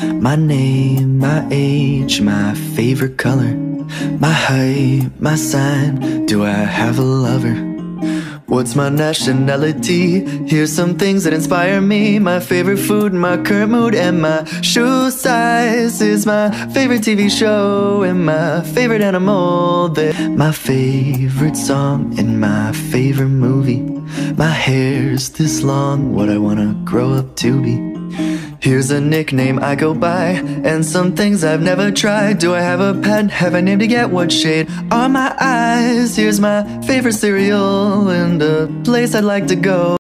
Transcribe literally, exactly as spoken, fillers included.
My name, my age, my favorite color, my height, my sign, do I have a lover? What's my nationality? Here's some things that inspire me. My favorite food, my current mood, and my shoe size is my favorite T V show and my favorite animal. My favorite song and my favorite movie. My hair's this long, what I wanna grow up to be. Here's a nickname I go by, and some things I've never tried. Do I have a pet? Have I named it yet? What shade are my eyes? Here's my favorite cereal and a place I'd like to go.